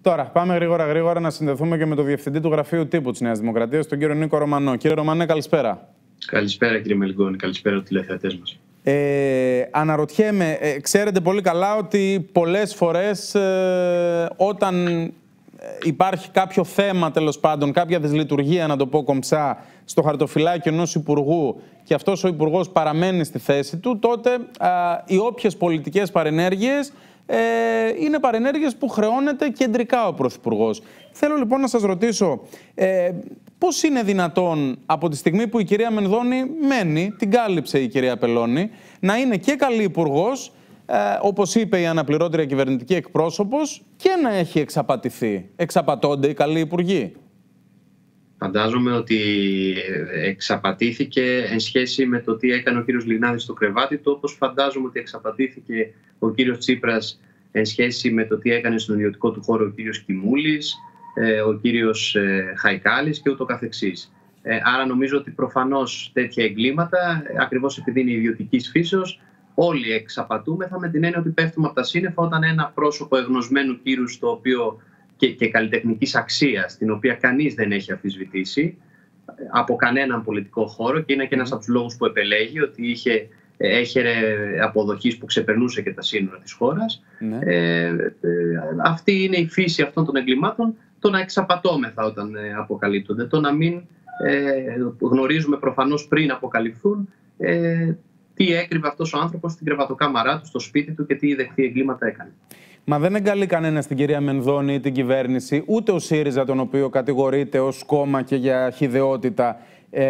Τώρα, πάμε γρήγορα να συνδεθούμε και με το Διευθυντή του Γραφείου Τύπου της Νέας Δημοκρατίας, τον κύριο Νίκο Ρωμανό. Κύριε Ρωμανέ, καλησπέρα. Καλησπέρα κύριε Μελγκόνη, καλησπέρα στους τηλεθεατές μας. Αναρωτιέμαι, ξέρετε πολύ καλά ότι πολλές φορές όταν υπάρχει κάποιο θέμα, τέλος πάντων, κάποια δυσλειτουργία, να το πω κομψά, στο χαρτοφυλάκιο ενός υπουργού και αυτός ο υπουργός παραμένει στη θέση του, τότε οι όποιες πολιτικές παρενέργειες είναι παρενέργειες που χρεώνεται κεντρικά ο Πρωθυπουργός. Θέλω λοιπόν να σας ρωτήσω, πώς είναι δυνατόν από τη στιγμή που η κυρία Μενδώνη μένει, την κάλυψε η κυρία Πελώνη, να είναι και καλή υπουργός, όπως είπε η αναπληρώτρια κυβερνητική εκπρόσωπος, και να έχει εξαπατηθεί? Εξαπατώνται οι καλοί υπουργοί? Φαντάζομαι ότι εξαπατήθηκε εν σχέση με το τι έκανε ο κύριος Λιγνάδης στο κρεβάτι του, όπως φαντάζομαι ότι εξαπατήθηκε ο κύριος Τσίπρας εν σχέση με το τι έκανε στον ιδιωτικό του χώρο ο κύριος Κιμούλης, ο κύριος Χαϊκάλης και ούτω καθεξής. Άρα νομίζω ότι προφανώς τέτοια εγκλήματα, ακριβώς επειδή είναι ιδιωτικής φύσεως, όλοι εξαπατούμεθα με την έννοια ότι πέφτουμε από τα σύννεφα όταν ένα πρόσωπο εγνωσμένου κύρους, το οποίο και καλλιτεχνικής αξίας, την οποία κανείς δεν έχει αμφισβητήσει από κανέναν πολιτικό χώρο, και είναι και ένας από τους λόγους που επελέγει, ότι έχερε αποδοχής που ξεπερνούσε και τα σύνορα της χώρας. Ναι. Αυτή είναι η φύση αυτών των εγκλημάτων, το να εξαπατώμεθα όταν αποκαλύπτονται, το να μην γνωρίζουμε προφανώς πριν αποκαλυφθούν τι έκρυβε αυτός ο άνθρωπος στην κρεβατοκάμαρά του, στο σπίτι του και τι δεχτεί εγκλήματα έκανε. Μα δεν εγκαλεί κανένα την κυρία Μενδώνη ή την κυβέρνηση, ούτε ο ΣΥΡΙΖΑ, τον οποίο κατηγορείται ως κόμμα και για χυδαιότητα,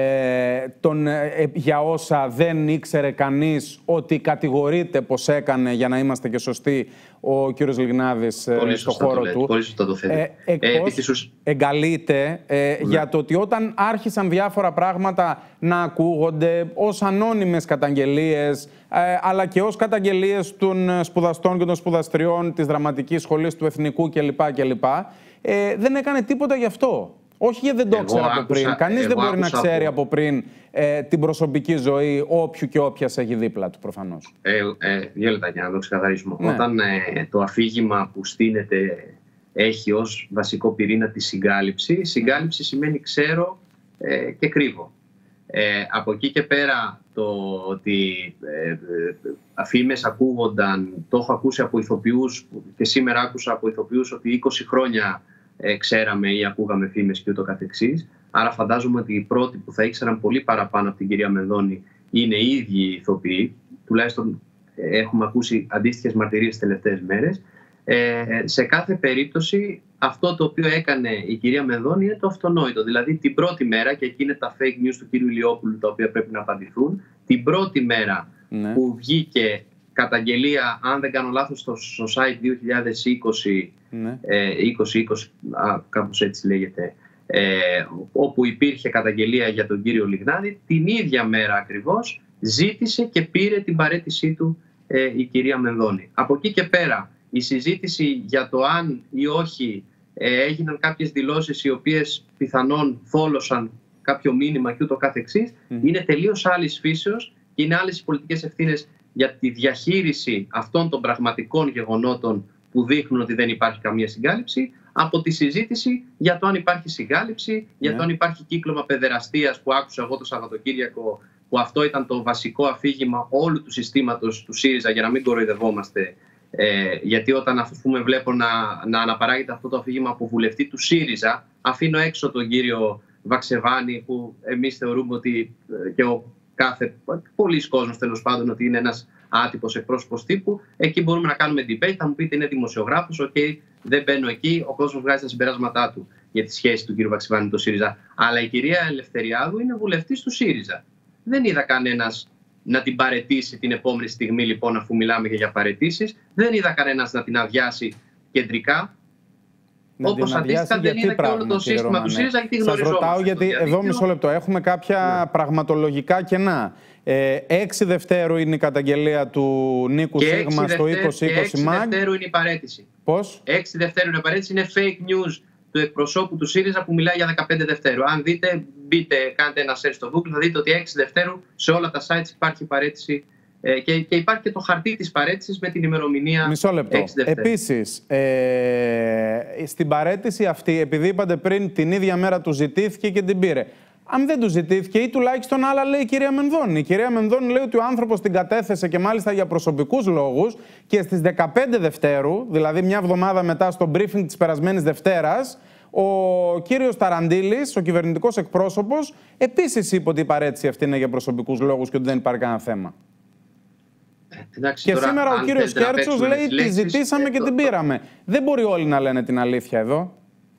για όσα δεν ήξερε κανείς ότι κατηγορείται πως έκανε, για να είμαστε και σωστοί, ο κύριος Λιγνάδης στο χώρο του. Πολύ σωστά το θέτε. Εγκαλείται για το ότι όταν άρχισαν διάφορα πράγματα να ακούγονται ως ανώνυμες καταγγελίες, αλλά και ως καταγγελίες των σπουδαστών και των σπουδαστριών της Δραματικής Σχολής του Εθνικού κλπ. Δεν έκανε τίποτα γι' αυτό. Όχι γιατί δεν το ήξερα από πριν. Κανείς δεν μπορεί να ξέρει από πριν την προσωπική ζωή όποιου και όποιας έχει δίπλα του, προφανώς. Δύο λεπτά για να το ξεκαθαρίσουμε. Ναι. Όταν το αφήγημα που στείνεται έχει ως βασικό πυρήνα τη συγκάλυψη, συγκάλυψη σημαίνει ξέρω και κρύβω. Από εκεί και πέρα το ότι φήμες ακούγονταν, το έχω ακούσει από ηθοποιούς και σήμερα άκουσα από ηθοποιούς ότι 20 χρόνια ξέραμε ή ακούγαμε φήμες και ούτω καθεξής. Άρα φαντάζομαι ότι οι πρώτοι που θα ήξεραν πολύ παραπάνω από την κυρία Μενδώνη είναι οι ίδιοι οι ηθοποιοί. Τουλάχιστον έχουμε ακούσει αντίστοιχες μαρτυρίες τις τελευταίες μέρες. Σε κάθε περίπτωση αυτό το οποίο έκανε η κυρία Μενδώνη είναι το αυτονόητο. Δηλαδή την πρώτη μέρα, και εκεί είναι τα fake news του κύριου Ηλιόπουλου τα οποία πρέπει να απαντηθούν, την πρώτη μέρα που βγήκε καταγγελία, αν δεν κάνω λάθος, στο site 2020, 2020, κάπως έτσι λέγεται, όπου υπήρχε καταγγελία για τον κύριο Λιγνάδη, την ίδια μέρα ακριβώς ζήτησε και πήρε την παραίτησή του η κυρία Μενδώνη. Από εκεί και πέρα η συζήτηση για το αν ή όχι έγιναν κάποιες δηλώσεις οι οποίες πιθανόν θόλωσαν κάποιο μήνυμα και ούτω καθεξής, είναι τελείως άλλης φύσεως και είναι άλλες οι πολιτικές ευθύνες για τη διαχείριση αυτών των πραγματικών γεγονότων που δείχνουν ότι δεν υπάρχει καμία συγκάλυψη, από τη συζήτηση για το αν υπάρχει συγκάλυψη, για το αν υπάρχει κύκλωμα παιδεραστίας που άκουσα εγώ το Σαββατοκύριακο, που αυτό ήταν το βασικό αφήγημα όλου του συστήματος του ΣΥΡΙΖΑ, για να μην κοροϊδευόμαστε. Γιατί όταν, ας πούμε, βλέπω να αναπαράγεται αυτό το αφήγημα από βουλευτή του ΣΥΡΙΖΑ, αφήνω έξω τον κύριο Βαξεβάνη, που εμείς θεωρούμε ότι και πολλοί κόσμος τέλος πάντων ότι είναι ένας άτυπος εκπρόσωπος τύπου. Εκεί μπορούμε να κάνουμε debate. Θα μου πείτε είναι δημοσιογράφος, δεν μπαίνω εκεί. Ο κόσμος βγάζει τα συμπεράσματά του για τη σχέση του κύριου Βαξεβάνη με το ΣΥΡΙΖΑ. Αλλά η κυρία Ελευθεριάδου είναι βουλευτής του ΣΥΡΙΖΑ. Δεν είδα κανένας να την παραιτήσει την επόμενη στιγμή, λοιπόν, αφού μιλάμε και για παραιτήσεις. Δεν είδα κανένας να την αδειάσει κεντρικά. Όπως αντίστοιχα δεν είδα και όλο το σύστημα του ΣΥΡΙΖΑ, γιατί γνωριζόμαστε. Σας ρωτάω γιατί εδώ μισό λεπτό έχουμε κάποια πραγματολογικά κενά. 6 Δευτέρου είναι η καταγγελία του Νίκου Σίγμα στο 2020 ΜΑΓ. 6 Δευτέρου είναι η παραίτηση. Πώς? 6 Δευτέρου είναι η παραίτηση, είναι fake news του εκπροσώπου του ΣΥΡΙΖΑ που μιλάει για 15 Δευτέρου. Αν δείτε, κάντε ένα search στο Google, θα δείτε ότι 6 Δευτέρου σε όλα τα sites υπάρχει παραίτηση Και υπάρχει και το χαρτί της παραίτησης με την ημερομηνία. Μισό λεπτό. 6 Δευτέρου. Επίσης, στην παραίτηση αυτή, επειδή είπατε πριν, την ίδια μέρα του ζητήθηκε και την πήρε. Αν δεν του ζητήθηκε, ή τουλάχιστον άλλα λέει η κυρία Μενδώνη. Η κυρία Μενδώνη λέει ότι ο άνθρωπος την κατέθεσε και μάλιστα για προσωπικούς λόγους και στις 15 Δευτέρου, δηλαδή μια εβδομάδα μετά στο briefing της περασμένης Δευτέρας, ο κύριος Ταραντήλης, ο κυβερνητικός εκπρόσωπος, επίσης είπε ότι η παραίτηση αυτή είναι για προσωπικούς λόγους και ότι δεν υπάρχει κανένα θέμα. Εντάξει, και τώρα, σήμερα ο κύριος Κέρτσος λέει τη ζητήσαμε και την πήραμε. Δεν μπορεί όλοι να λένε την αλήθεια εδώ.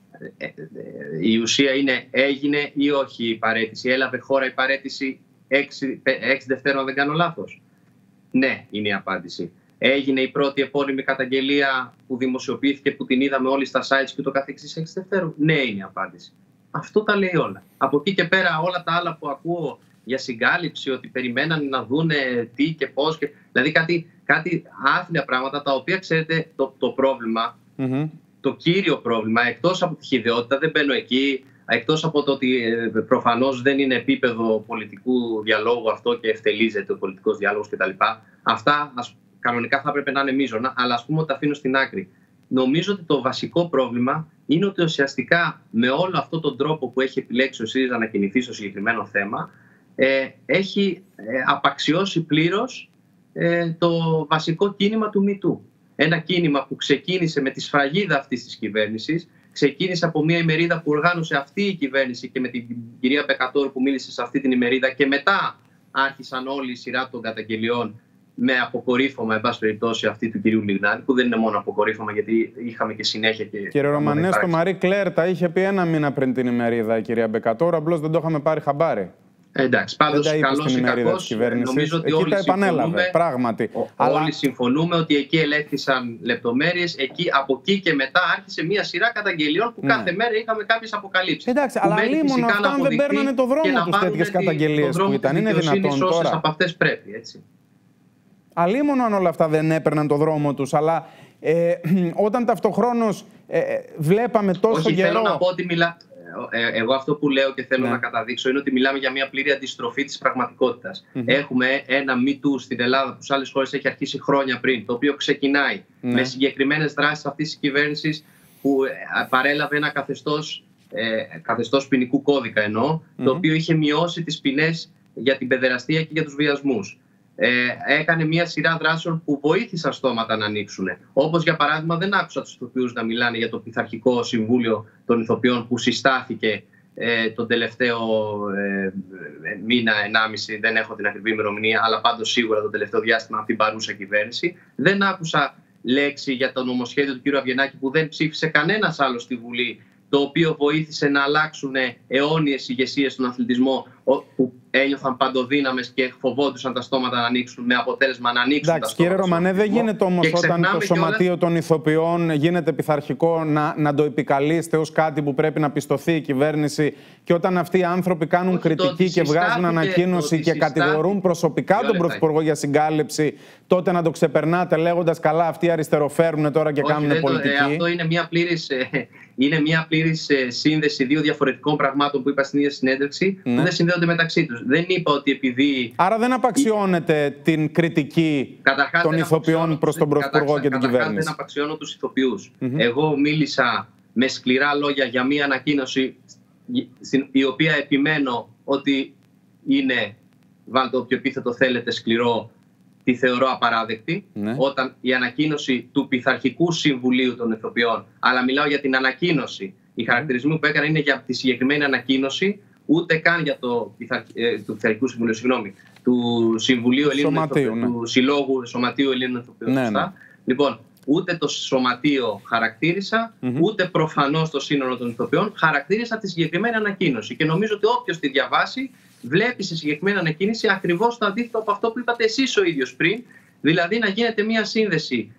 Η ουσία είναι έγινε ή όχι η παραίτηση. Έλαβε χώρα η παραίτηση 6 Δευτέρου, αν δεν κάνω λάθος. Ναι, είναι η απάντηση. Έγινε η πρώτη επώνυμη καταγγελία που δημοσιοποιήθηκε, που την είδαμε όλοι στα sites και το καθεξής 6 Δευτέρου. Ναι, είναι η απάντηση. Αυτό τα λέει όλα. Από εκεί και πέρα όλα τα άλλα που ακούω για συγκάλυψη, ότι περιμέναν να δούνε τι και πώς. Δηλαδή κάτι άθλια πράγματα, τα οποία ξέρετε το πρόβλημα, το κύριο πρόβλημα, εκτός από τη χυδαιότητα, δεν μπαίνω εκεί, εκτός από το ότι προφανώς δεν είναι επίπεδο πολιτικού διαλόγου αυτό και ευτελίζεται ο πολιτικός διάλογος κτλ. Αυτά κανονικά θα έπρεπε να είναι μείζωνα, αλλά ας πούμε ότι τα αφήνω στην άκρη. Νομίζω ότι το βασικό πρόβλημα είναι ότι ουσιαστικά με όλο αυτόν τον τρόπο που έχει επιλέξει ο ΣΥΡΙΖΑ να κινηθεί στο συγκεκριμένο θέμα, έχει απαξιώσει πλήρως το βασικό κίνημα του ΜΗΤΟΥ. Ένα κίνημα που ξεκίνησε με τη σφραγίδα αυτής της κυβέρνησης, ξεκίνησε από μια ημερίδα που οργάνωσε αυτή η κυβέρνηση και με την κυρία Μπεκατόρ που μίλησε σε αυτή την ημερίδα, και μετά άρχισαν όλη η σειρά των καταγγελιών με αποκορύφωμα, εν πάση περιπτώσει, αυτή του κυρίου Λιγνάδη, που δεν είναι μόνο αποκορύφωμα, γιατί είχαμε και συνέχεια. Κύριε Ρωμανέ, το Μαρί Κλέρ τα είχε πει ένα μήνα πριν την ημερίδα η κυρία Μπεκατόρ, απλώς δεν το είχαμε πάρει χαμπάρι. Εντάξει, πάντως καλώς ή κακώς, νομίζω ότι όλοι συμφωνούμε, όλοι συμφωνούμε ότι εκεί ελέγχθησαν λεπτομέρειες. Από εκεί και μετά άρχισε μια σειρά καταγγελιών που κάθε μέρα είχαμε κάποιες αποκαλύψεις. Εντάξει, αλλά λίμωνο αυτά αν δεν παίρνανε το δρόμο τους τέτοιες καταγγελίες που ήταν. Είναι δυνατόν τώρα? Από αυτές πρέπει, έτσι. Αλίμονο αν όλα αυτά δεν έπαιρναν το δρόμο τους, αλλά όταν ταυτοχρόνως βλέπαμε τόσο καιρό... Θέλω να πω ότι εγώ αυτό που λέω και θέλω να καταδείξω είναι ότι μιλάμε για μια πλήρη αντιστροφή της πραγματικότητας. Έχουμε ένα MeToo στην Ελλάδα που σε άλλες χώρες έχει αρχίσει χρόνια πριν, το οποίο ξεκινάει με συγκεκριμένες δράσεις αυτής της κυβέρνησης που παρέλαβε ένα καθεστώς ποινικού κώδικα το οποίο είχε μειώσει τις ποινές για την παιδεραστία και για τους βιασμούς. Έκανε μια σειρά δράσεων που βοήθησαν στόματα να ανοίξουν. Όπως για παράδειγμα, δεν άκουσα τους ηθοποιούς να μιλάνε για το Πειθαρχικό Συμβούλιο των Ηθοποιών που συστάθηκε τον τελευταίο μήνα, 1,5, δεν έχω την ακριβή ημερομηνία, αλλά πάντως σίγουρα το τελευταίο διάστημα από την παρούσα κυβέρνηση. Δεν άκουσα λέξη για το νομοσχέδιο του κ. Αβγενάκη που δεν ψήφισε κανένας άλλος στη Βουλή, το οποίο βοήθησε να αλλάξουν αιώνιες ηγεσίες στον αθλητισμό που ένιωθαν παντοδύναμες και φοβόντουσαν τα στόματα να ανοίξουν, με αποτέλεσμα να ανοίξουν. Εντάξει, κύριε Ρωμανέ, δεν γίνεται όμως όταν το Σωματείο των Ηθοποιών γίνεται πειθαρχικό να το επικαλείστε ως κάτι που πρέπει να πιστωθεί η κυβέρνηση, και όταν αυτοί οι άνθρωποι κάνουν κριτική και βγάζουν ανακοίνωση και κατηγορούν προσωπικά τον Πρωθυπουργό για συγκάλυψη, τότε να το ξεπερνάτε λέγοντας καλά, αυτοί αριστεροφέρουν τώρα και κάνουν πολιτική? Αυτό είναι μια πλήρης σύνδεση δύο διαφορετικών πραγμάτων που είπα στην ίδια συνέντευξη, που δεν συνδέονται μεταξύ τους. Δεν είπα ότι επειδή... Άρα δεν απαξιώνεται την κριτική των ηθοποιών προς τον Πρωθυπουργό και την κυβέρνηση? Καταρχάς δεν απαξιώνω τους ηθοποιούς. Εγώ μίλησα με σκληρά λόγια για μια ανακοίνωση η οποία επιμένω ότι είναι, βάλτε όποιο επίθετο θέλετε σκληρό, τη θεωρώ απαράδεκτη, όταν η ανακοίνωση του Πειθαρχικού Συμβουλίου των Ηθοποιών, αλλά μιλάω για την ανακοίνωση, οι χαρακτηρισμοί που έκανα είναι για τη συγκεκριμένη ανακοίνωση, ούτε καν για του Πειθαρχικού Συμβουλίου, συγγνώμη, του Συμβουλίου Ελλήνων του Συλλόγου Σωματείου Ελλήνων Ηθοποιών. Λοιπόν, ούτε το σωματείο χαρακτήρισα, ούτε προφανώς το σύνολο των ηθοποιών χαρακτήρισα τη συγκεκριμένη ανακοίνωση. Και νομίζω ότι όποιος τη διαβάσει, βλέπει σε συγκεκριμένη ανακοίνωση ακριβώς το αντίθετο από αυτό που είπατε εσείς ο ίδιος πριν, δηλαδή να γίνεται μια σύνδεση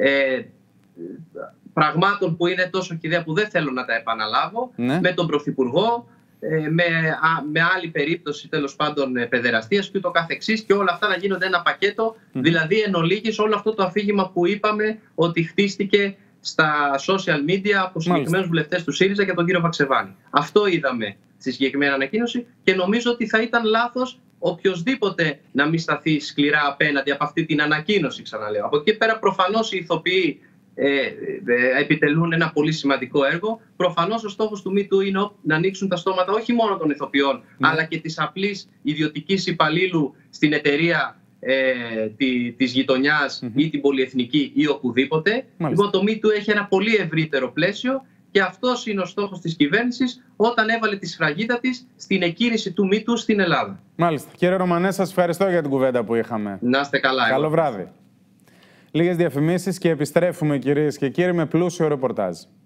πραγμάτων που είναι τόσο χυδαία που δεν θέλω να τα επαναλάβω, με τον Πρωθυπουργό, με άλλη περίπτωση τέλος πάντων παιδεραστίας και ούτω καθεξής, και όλα αυτά να γίνονται ένα πακέτο, δηλαδή εν ολίγης όλο αυτό το αφήγημα που είπαμε ότι χτίστηκε στα social media από συγκεκριμένους βουλευτές του ΣΥΡΙΖΑ και τον κύριο Βαξεβάνη. Αυτό είδαμε στη συγκεκριμένη ανακοίνωση και νομίζω ότι θα ήταν λάθος οποιοσδήποτε να μην σταθεί σκληρά απέναντι από αυτή την ανακοίνωση, ξαναλέω. Από εκεί πέρα προφανώς οι ηθοποιοί επιτελούν ένα πολύ σημαντικό έργο. Προφανώς ο στόχος του MeToo είναι να ανοίξουν τα στόματα όχι μόνο των ηθοποιών, αλλά και της απλής ιδιωτικής υπαλλήλου στην εταιρεία της γειτονιάς ή την πολυεθνική ή οπουδήποτε. Λοιπόν, το MeToo έχει ένα πολύ ευρύτερο πλαίσιο και αυτός είναι ο στόχος της κυβέρνησης όταν έβαλε τη σφραγίδα της στην εκκίνηση του MeToo στην Ελλάδα. Μάλιστα. Κύριε Ρωμανέ, σας ευχαριστώ για την κουβέντα που είχαμε. Να είστε καλά. Καλό βράδυ. Λίγες διαφημίσεις και επιστρέφουμε, κυρίες και κύριοι, με πλούσιο ρεπορτάζ.